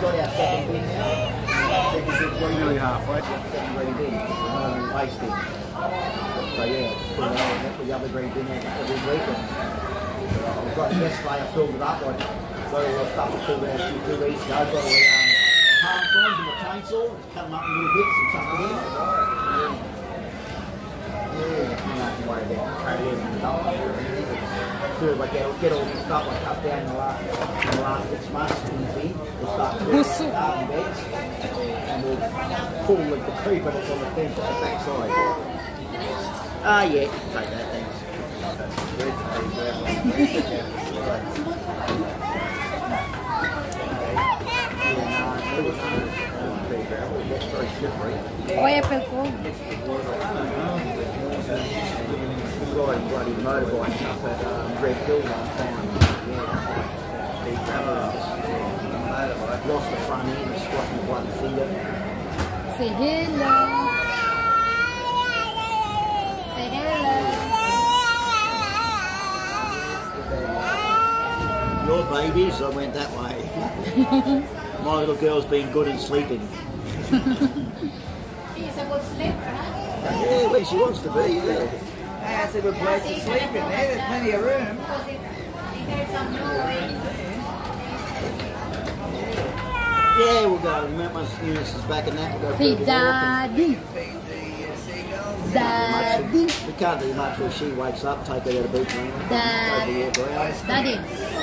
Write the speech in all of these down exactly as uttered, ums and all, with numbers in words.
got our second bin now. Second bin, We're nearly halfway. second green bin. Um, waste bin. So yeah, put it out, put the other green bin out every week. And, uh, I've got yesterday, I filled it up. I got all the stuff I pulled out a few two weeks ago. Got all the um, palm fronds and the chainsaw, cut them up in little bits and chuck it in. Yeah, yeah, nothing to worry about. Carry everything up. So if I get, get all this stuff I cut down in the last, in the last six months in the bin, we'll start to do garden beds and we'll pull the, the creeper that's on the fence at the back side. Ah, yeah, take that, thanks. Olha, pegou. Riding bloody motorbikes up at um, Red Hill last time. Yeah, big motorbike. Lost the front end and squatting the bloody finger. Say hello. Say hello. Your babies, I went that way. My little girl's been good and sleeping. She's a good sleeper, huh? Yeah, where she wants to be, yeah. That's a good place to sleep in there, there's plenty of room. Yeah, we'll go. Once Eunice is back in that, we'll go. See, Daddy. Daddy. We can't do much till she wakes up, take her out of beach run. Daddy. Daddy.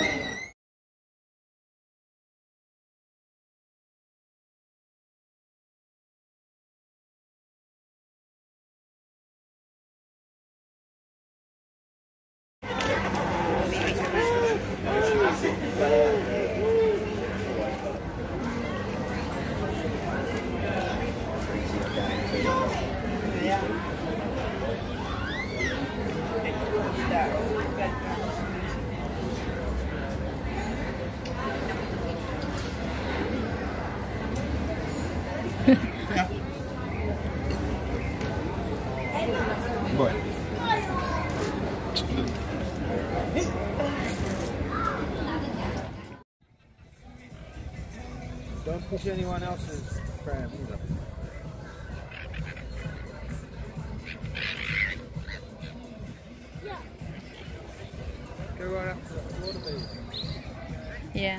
Boy. Don't push anyone else's pram either. Go right up to the water baby. Yeah.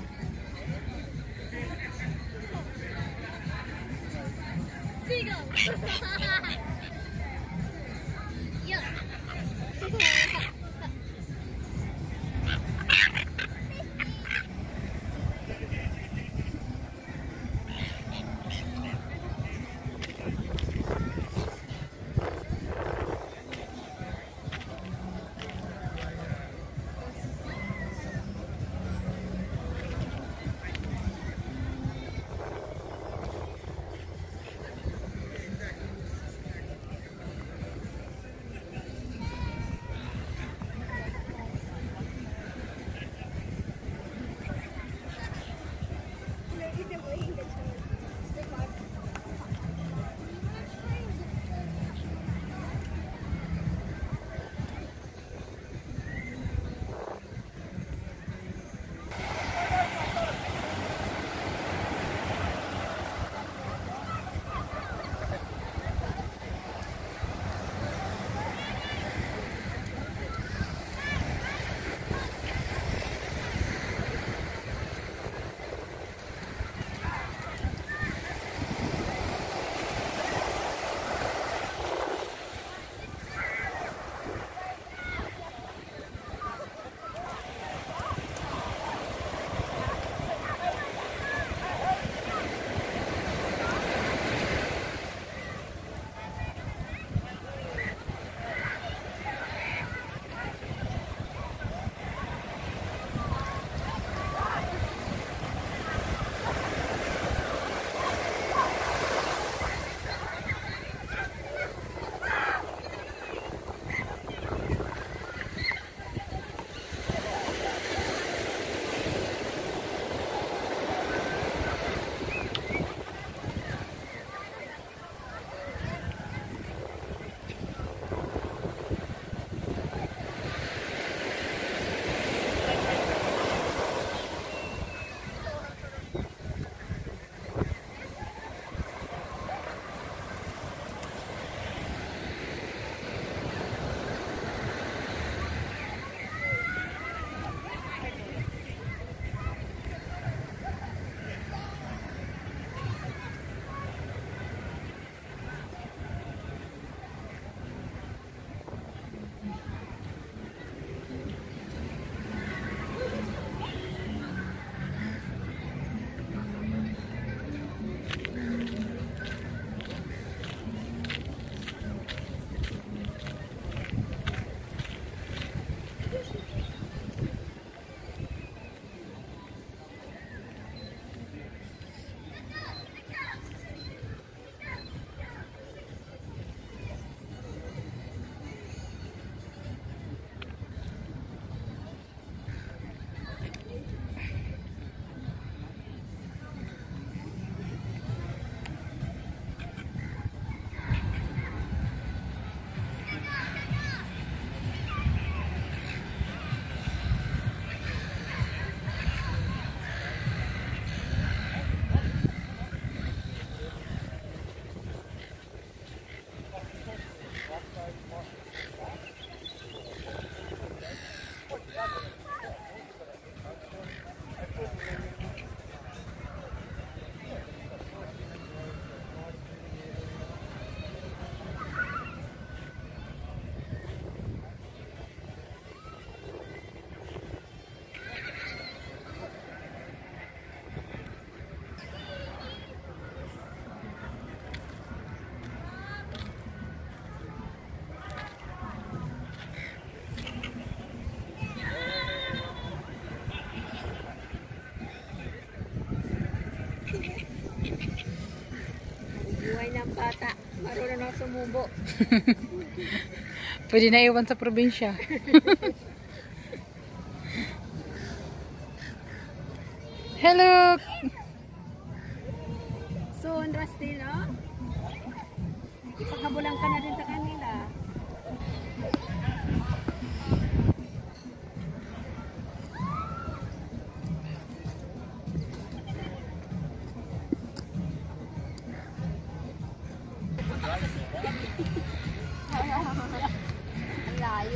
Buhay ng bata. Marunong na sumubo. Pwede na iwan sa probinsya. Hello! Soon, Rusty, no? Ipagkabulang ka na din sa kanila. Ang layo.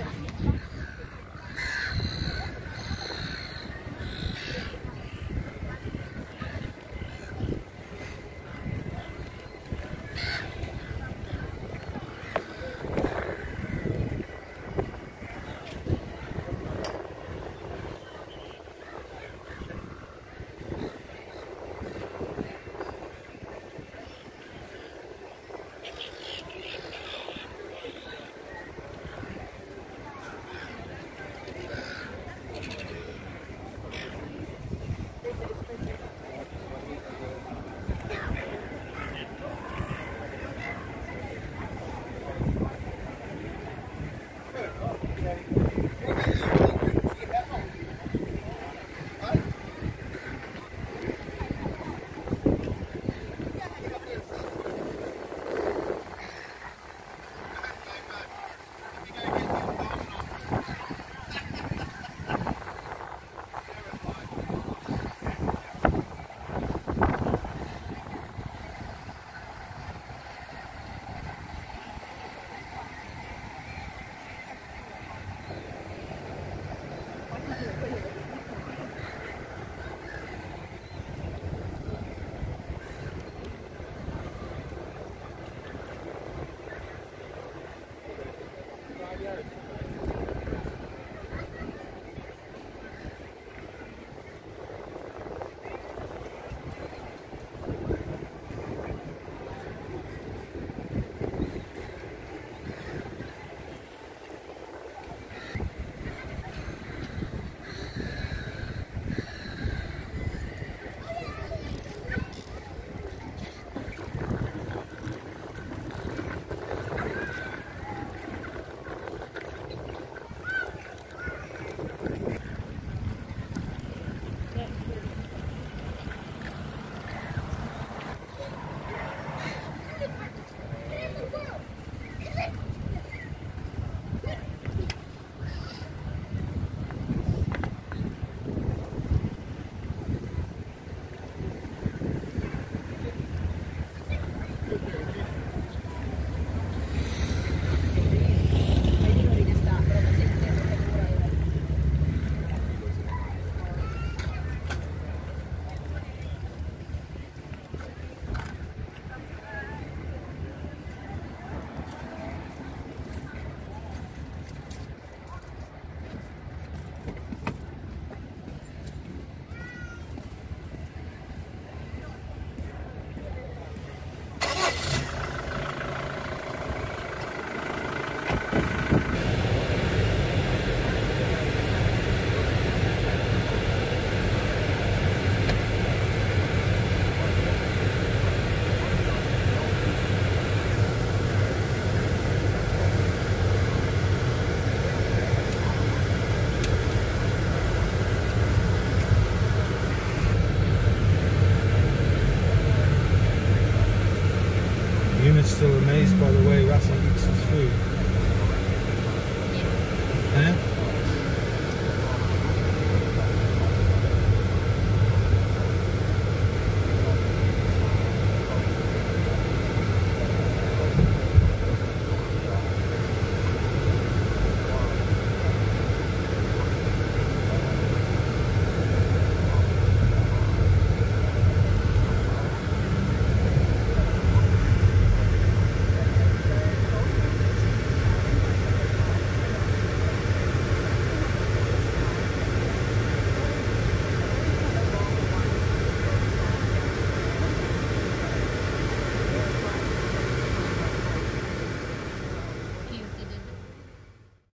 Still amazed by the way Russell eats his food.